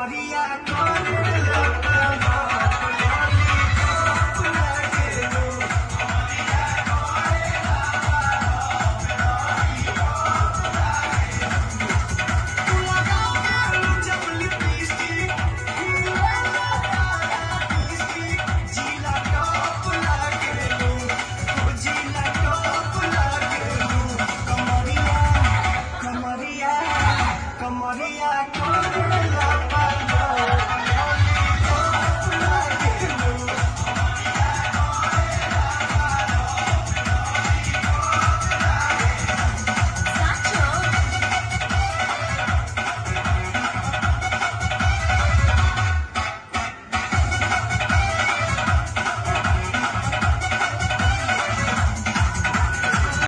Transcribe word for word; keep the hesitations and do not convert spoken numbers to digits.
कमरिया करेला कमाल लॉलीपॉप लागेलू। तू लगावेलू जब लिपस्टिक, हिलेला तारा लिपस्टिक, जिला टॉप लागेलू, ओ जिला टॉप लागेलू। कमरिया कमरिया कमरिया करेला